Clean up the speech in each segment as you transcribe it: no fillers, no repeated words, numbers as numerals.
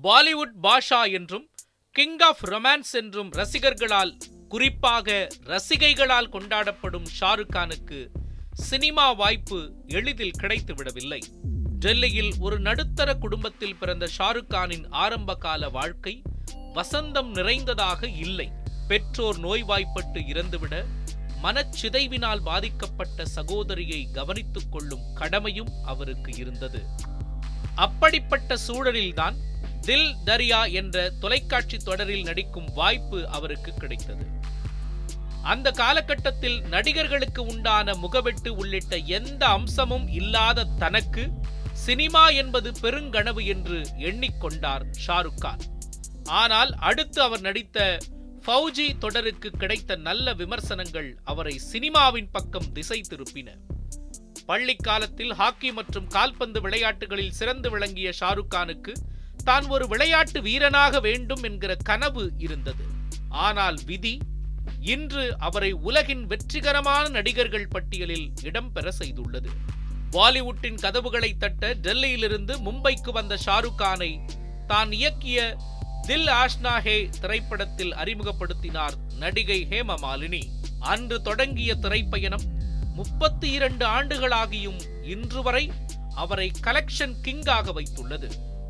பாலிவுட் பாஷா என்றும் king of romance என்றும் ரசிகர்களால், குறிப்பாக ரசிகைகளால் கொண்டாடப்படும் ஷாருக் கானுக்கு சினிமா வாய்ப்பு எளிதில் கிடைத்துவிடவில்லை. டெல்லியில் ஒரு நடுத்தர குடும்பத்தில் பிறந்த ஷாருக் கானின் ஆரம்ப கால வாழ்க்கை வசந்தம் நிறைந்ததாக இல்லை. பெற்றோர் நோய்வாய்ப்பட்டு இறந்துவிட மனச்சிதைவினால் பாதிக்கப்பட்ட சகோதரியை கவனித்துக் கொள்ளும் கடமையும் அவருக்கு இருந்தது. அப்படிப்பட்ட சூழலில்தான் தில் தரியா என்ற தொலைக்காட்சி தொடரில் நடிக்கும் வாய்ப்பு அவருக்கு கிடைத்தது. அந்த காலகட்டத்தில் நடிகர்களுக்கு உண்டான முகவெட்டு உள்ளிட்ட எந்த அம்சமும் இல்லாத தனக்கு சினிமா என்பது பெருங்கனவு என்று எண்ணிக்கொண்டார் ஷாருக் கான். ஆனால் அடுத்து அவர் நடித்த ஃபௌஜி தொடருக்கு கிடைத்த நல்ல விமர்சனங்கள் அவரை சினிமாவின் பக்கம் திசை திருப்பின. பள்ளி காலத்தில் ஹாக்கி மற்றும் கால்பந்து விளையாட்டுகளில் சிறந்து விளங்கிய ஷாருக் கானுக்கு தான் ஒரு விளையாட்டு வீரனாக வேண்டும் என்கிற கனவு இருந்தது. ஆனால் விதி இன்று அவரை உலகின் வெற்றிகரமான நடிகர்கள் பட்டியலில் இடம்பெற செய்துள்ளது. பாலிவுட்டின் கதவுகளை தட்ட டெல்லியிலிருந்து மும்பைக்கு வந்த ஷாருக் கானை தான் இயக்கிய தில் ஆஷ்னா ஹே திரைப்படத்தில் அறிமுகப்படுத்தினார் நடிகை ஹேமமாலினி. அன்று தொடங்கிய திரைப்பயணம் 32 ஆண்டுகளாகியும் இன்று வரை அவரை கலெக்ஷன் கிங்காக வைத்துள்ளது.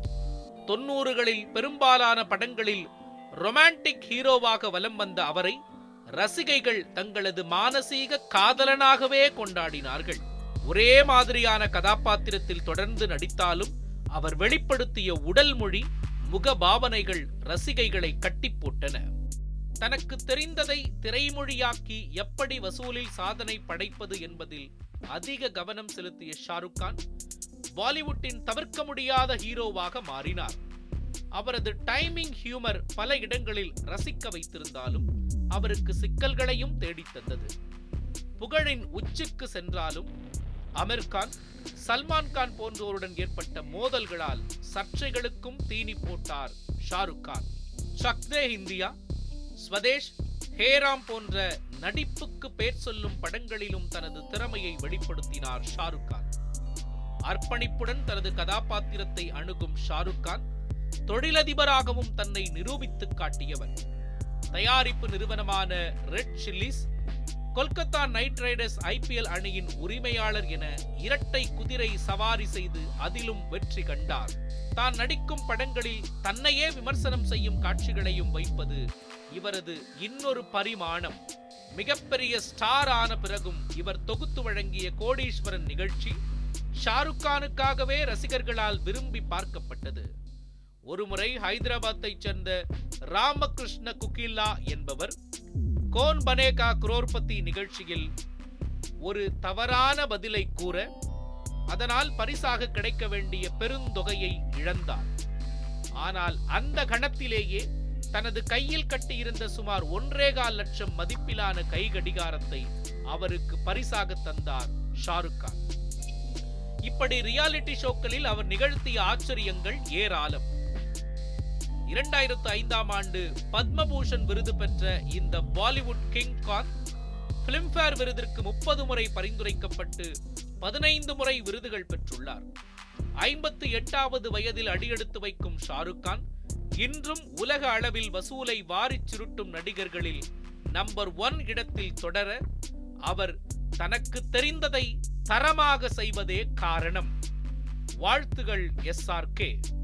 90களில் பெரும்பாலான படங்களில் ரொமான்டிக் ஹீரோவாக வலம் வந்த அவரை ரசிகைகள் தங்களது மானசீக காதலனாகவே கொண்டாடினார்கள். ஒரே மாதிரியான கதாபாத்திரத்தில் தொடர்ந்து நடித்தாலும் அவர் வெளிப்படுத்திய உடல் மொழி, முக பாவனைகள் ரசிகைகளை கட்டி போட்டன. தனக்கு தெரிந்ததை திரைமொழியாக்கி எப்படி வசூலில் சாதனை படைப்பது என்பதில் அதிக கவனம் செலுத்திய ஷாருக் கான் பாலிவுட்டின் தவிர்க்க முடியாத ஹீரோவாக மாறினார். அவரது டைமிங் ஹியூமர் பல இடங்களில் ரசிக்க வைத்திருந்தாலும் அவருக்கு சிக்கல்களையும் தேடித்தந்தது. புகழின் உச்சிக்கு சென்றாலும் அமீர் கான், சல்மான் கான் போன்றோருடன் ஏற்பட்ட மோதல்களால் சர்ச்சைகளுக்கும் தீனி போட்டார் ஷாருக் கான். சக் தே இந்தியா, ஸ்வதேஷ், ஹேராம் போன்ற நடிப்புக்கு பேர் சொல்லும் படங்களிலும் தனது திறமையை வெளிப்படுத்தினார் ஷாருக் கான். அர்ப்பணிப்புடன் தனது கதாபாத்திரத்தை அணுகும் ஷாருக் கான் தொழிலதிபராகவும் தன்னை நிரூபித்து காட்டியவர். தயாரிப்பு நிறுவனமான Red Chillies, Kolkata Knight Riders IPL அணியின் உரிமையாளர் என இரட்டை குதிரை சவாரி செய்து அதிலும் வெற்றி கண்டார். தான் நடிக்கும் படங்களில் தன்னையே விமர்சனம் செய்யும் காட்சிகளையும் வைப்பது இவரது இன்னொரு பரிமாணம். மிகப்பெரிய ஸ்டார் ஆன பிறகும் இவர் தொகுத்து வழங்கிய கோடீஸ்வரன் நிகழ்ச்சி ஷாருக் கானுக்காகவே ரசிகர்களால் விரும்பி பார்க்கப்பட்டது. ஒருமுறை ஹைதராபாத்தைச் சேர்ந்த ராமகிருஷ்ண குகில்லா என்பவர் கோன் பனேகா குரோர்பதி நிகழ்ச்சியில் ஒரு தவறான பதிலை கூற அதனால் பரிசாக கிடைக்க வேண்டிய பெருந்தொகையை இழந்தார். ஆனால் அந்த கணத்திலேயே தனது கையில் கட்டியிருந்த சுமார் 1.25 லட்சம் மதிப்பிலான கை கடிகாரத்தை அவருக்கு பரிசாக தந்தார் ஷாருக் கான். இப்படி ரியாலிட்டி ஷோக்களில் அவர் நிகழ்த்திய ஆச்சரியங்கள் ஏராளம். 2005ஆம் ஆண்டு பத்மபூஷன் விருது பெற்ற இந்த பாலிவுட் கிங் கான் பிலிம்பேர் விருதிற்கு 30 முறை பரிந்துரைக்கப்பட்டு 15 முறை விருதுகள் பெற்றுள்ளார். 58வது வயதில் அடியெடுத்து வைக்கும் ஷாருக் கான் இன்றும் உலக அளவில் வசூலை வாரிச் சுருட்டும் நடிகர்களில் நம்பர் 1 இடத்தில் தொடர அவர் தனக்கு தெரிந்ததை தரமாக செய்வதே காரணம். வாழ்த்துகள் SRK.